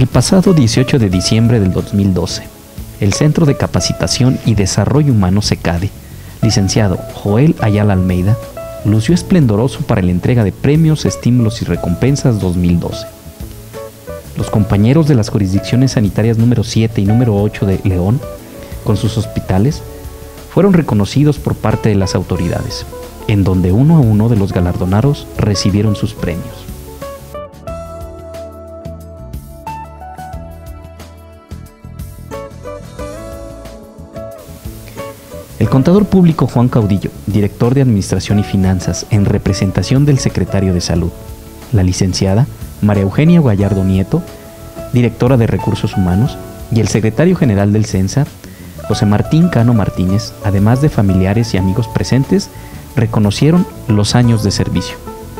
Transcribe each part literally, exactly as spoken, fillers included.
pasado dieciocho de diciembre del dos mil doce, el Centro de Capacitación y Desarrollo Humano CECADE, licenciado Joel Ayala Almeida, lució esplendoroso para la entrega de premios, estímulos y recompensas dos mil doce. Los compañeros de las jurisdicciones sanitarias número siete y número ocho de León, con sus hospitales, fueron reconocidos por parte de las autoridades, en donde uno a uno de los galardonados recibieron sus premios. El contador público Juan Caudillo, director de Administración y Finanzas, en representación del secretario de Salud, la licenciada María Eugenia Gallardo Nieto, directora de Recursos Humanos, y el secretario general del CENSA, José Martín Cano Martínez, además de familiares y amigos presentes, reconocieron los años de servicio.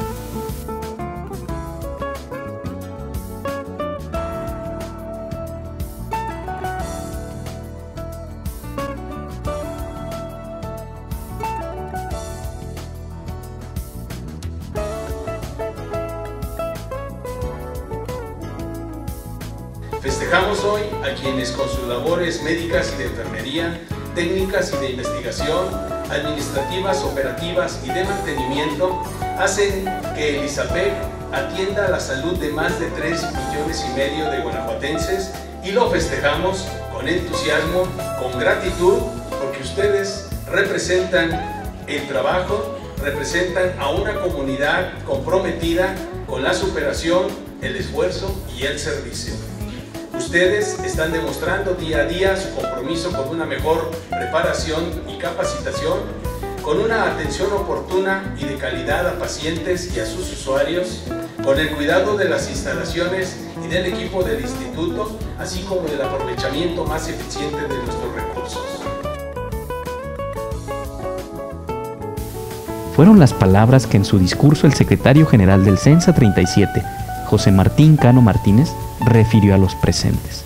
Festejamos hoy a quienes con sus labores médicas y de enfermería, técnicas y de investigación, administrativas, operativas y de mantenimiento, hacen que el ISAPEC atienda la salud de más de tres millones y medio de guanajuatenses, y lo festejamos con entusiasmo, con gratitud, porque ustedes representan el trabajo, representan a una comunidad comprometida con la superación, el esfuerzo y el servicio. Ustedes están demostrando día a día su compromiso con una mejor preparación y capacitación, con una atención oportuna y de calidad a pacientes y a sus usuarios, con el cuidado de las instalaciones y del equipo del instituto, así como del aprovechamiento más eficiente de nuestros recursos. Fueron las palabras que en su discurso el secretario general del CENSA treinta y siete, José Martín Cano Martínez, refirió a los presentes.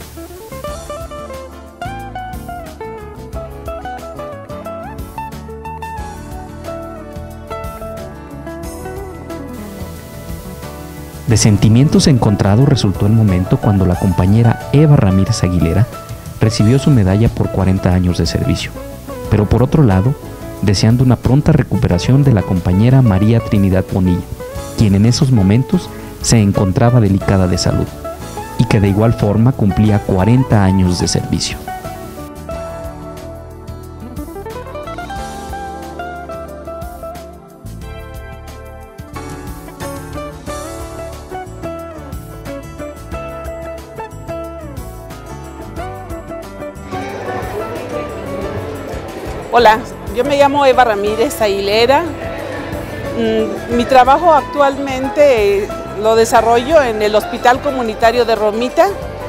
De sentimientos encontrados resultó el momento cuando la compañera Eva Ramírez Aguilera recibió su medalla por cuarenta años de servicio, pero por otro lado, deseando una pronta recuperación de la compañera María Trinidad Bonilla, quien en esos momentos se encontraba delicada de salud y que de igual forma cumplía cuarenta años de servicio. Hola, yo me llamo Eva Ramírez Aguilera. Mi trabajo actualmente lo desarrollo en el Hospital Comunitario de Romita.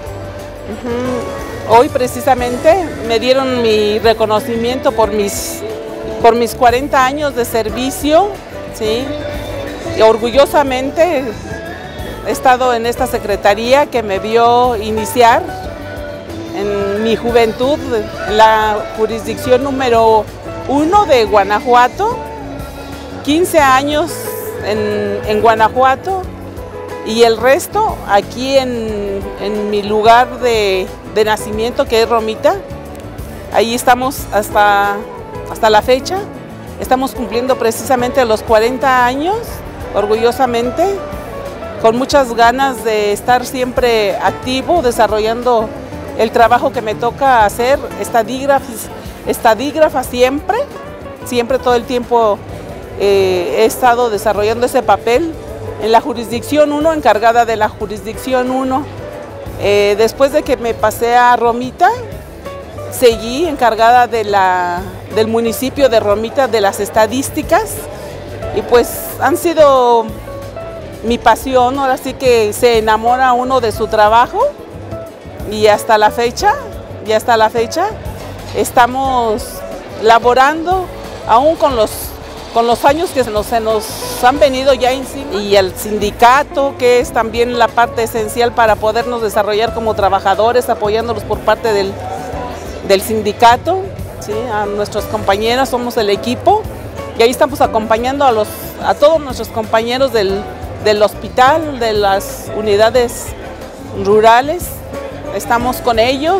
Hoy precisamente me dieron mi reconocimiento por mis, por mis cuarenta años de servicio, ¿sí? Y orgullosamente he estado en esta secretaría que me vio iniciar en mi juventud, en la jurisdicción número uno de Guanajuato, quince años en, en Guanajuato, y el resto aquí en, en mi lugar de, de nacimiento, que es Romita. Ahí estamos hasta, hasta la fecha. Estamos cumpliendo precisamente los cuarenta años, orgullosamente, con muchas ganas de estar siempre activo, desarrollando el trabajo que me toca hacer, estadígrafa, estadígrafa siempre, siempre todo el tiempo eh, he estado desarrollando ese papel. En la jurisdicción uno, encargada de la jurisdicción uno. Eh, después de que me pasé a Romita, seguí encargada de la, del municipio de Romita, de las estadísticas, y pues han sido mi pasión. Ahora sí que se enamora uno de su trabajo, y hasta la fecha, y hasta la fecha estamos laborando aún con los con los años que se nos, se nos han venido ya encima, y el sindicato, que es también la parte esencial para podernos desarrollar como trabajadores, apoyándolos por parte del, del sindicato, ¿sí? A nuestros compañeros, somos el equipo, y ahí estamos acompañando a, los, a todos nuestros compañeros del, del hospital, de las unidades rurales, estamos con ellos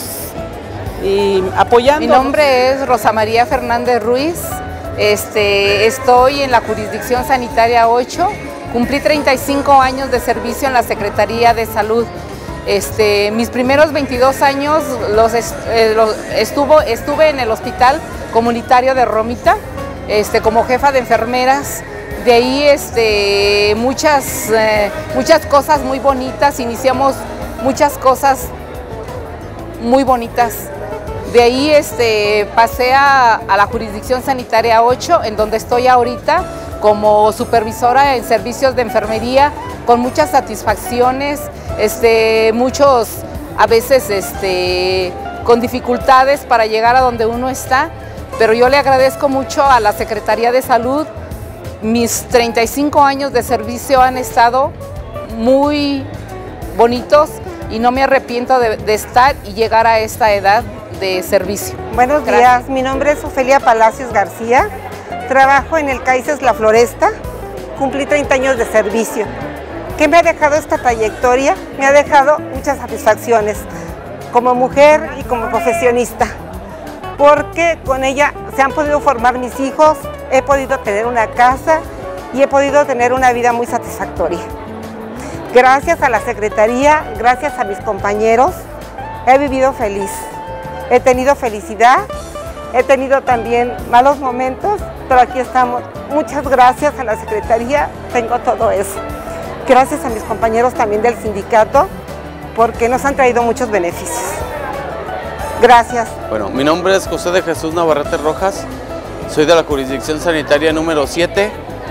y apoyando. Mi nombre es Rosa María Fernández Ruiz, este, estoy en la jurisdicción sanitaria ocho, cumplí treinta y cinco años de servicio en la Secretaría de Salud. Este, mis primeros veintidós años los, eh, los estuvo, estuve en el Hospital Comunitario de Romita, este, como jefa de enfermeras. De ahí este, muchas, eh, muchas cosas muy bonitas, iniciamos muchas cosas muy bonitas. De ahí este, pasé a, a la jurisdicción sanitaria ocho, en donde estoy ahorita como supervisora en servicios de enfermería, con muchas satisfacciones, este, muchos a veces este, con dificultades para llegar a donde uno está, pero yo le agradezco mucho a la Secretaría de Salud. Mis treinta y cinco años de servicio han estado muy bonitos y no me arrepiento de, de estar y llegar a esta edad de servicio. Buenos Gracias. días, mi nombre es Ofelia Palacios García, trabajo en el CAICES La Floresta, cumplí treinta años de servicio. ¿Qué me ha dejado esta trayectoria? Me ha dejado muchas satisfacciones como mujer y como profesionista, porque con ella se han podido formar mis hijos, he podido tener una casa y he podido tener una vida muy satisfactoria. Gracias a la Secretaría, gracias a mis compañeros, he vivido feliz. He tenido felicidad, he tenido también malos momentos, pero aquí estamos. Muchas gracias a la Secretaría, tengo todo eso. Gracias a mis compañeros también del sindicato, porque nos han traído muchos beneficios. Gracias. Bueno, mi nombre es José de Jesús Navarrete Rojas, soy de la jurisdicción sanitaria número siete.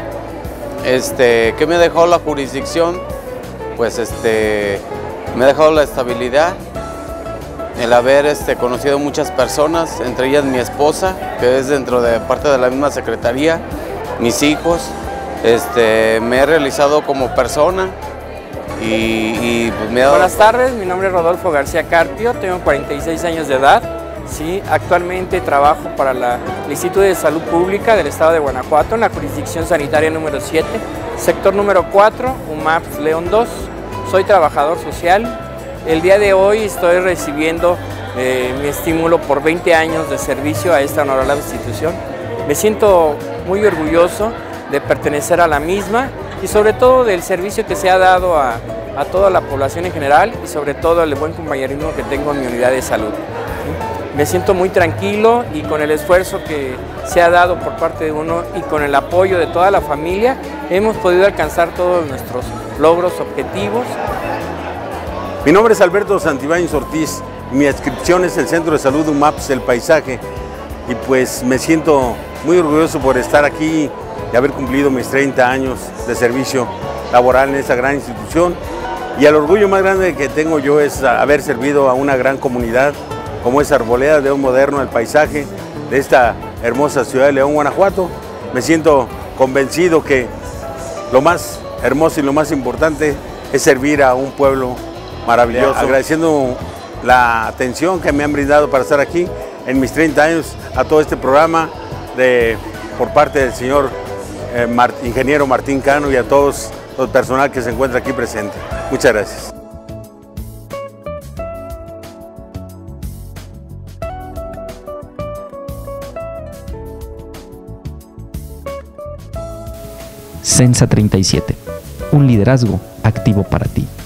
Este, ¿qué me ha dejado la jurisdicción? Pues este, me ha dejado la estabilidad, el haber este, conocido muchas personas, entre ellas mi esposa, que es dentro de parte de la misma secretaría, mis hijos. Este, me he realizado como persona y, y pues me ha dado... Buenas tardes, mi nombre es Rodolfo García Carpio, tengo cuarenta y seis años de edad. Sí, actualmente trabajo para la, el Instituto de Salud Pública del Estado de Guanajuato, en la jurisdicción sanitaria número siete, sector número cuatro, U M A P S León dos. Soy trabajador social. El día de hoy estoy recibiendo eh, mi estímulo por veinte años de servicio a esta honorable institución. Me siento muy orgulloso de pertenecer a la misma y sobre todo del servicio que se ha dado a, a toda la población en general y sobre todo el buen compañerismo que tengo en mi unidad de salud. Me siento muy tranquilo y con el esfuerzo que se ha dado por parte de uno y con el apoyo de toda la familia hemos podido alcanzar todos nuestros logros, objetivos. Mi nombre es Alberto Santibáñez Ortiz, mi adscripción es el Centro de Salud U M A P S El Paisaje y pues me siento muy orgulloso por estar aquí y haber cumplido mis treinta años de servicio laboral en esta gran institución, y el orgullo más grande que tengo yo es haber servido a una gran comunidad como es Arboleda, León Moderno, El Paisaje, de esta hermosa ciudad de León, Guanajuato. Me siento convencido que lo más hermoso y lo más importante es servir a un pueblo maravilloso. Agradeciendo la atención que me han brindado para estar aquí en mis treinta años a todo este programa de, por parte del señor eh, Mart, ingeniero Martín Cano y a todos los personal que se encuentra aquí presente. Muchas gracias. Censa treinta y siete. Un liderazgo activo para ti.